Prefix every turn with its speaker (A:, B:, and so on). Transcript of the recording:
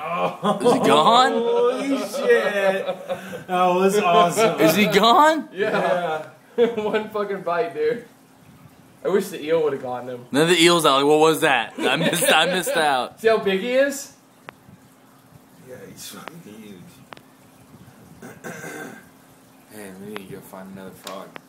A: Oh,
B: Is he gone?
A: Holy shit! That was awesome.
B: Is he gone?
C: Yeah. One fucking bite, dude. I wish the eel would have gotten him.
B: None of the eels out. Like, what was that? I missed out.
C: See how big he is?
A: Yeah, he's fucking huge.
B: Man, we need to go find another frog.